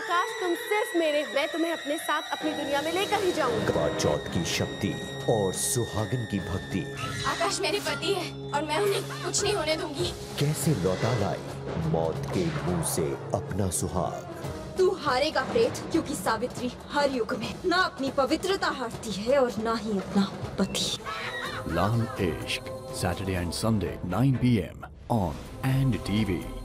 आकाश तुम सिर्फ मेरे, मैं तुम्हें अपने साथ अपनी दुनिया में लेकर ही जाऊंगा। करवा चौथ की शक्ति और सुहागन की भक्ति। आकाश मेरे पति है और मैं उन्हें कुछ नहीं होने दूंगी। कैसे लौटा लाई मौत के मुंह से अपना सुहाग। तू हारेगा प्रेत, क्योंकि सावित्री हर युग में ना अपनी पवित्रता हारती है और ना ही अपना पति। लाल इश्क, Saturday and Sunday 9 p.m. on and TV.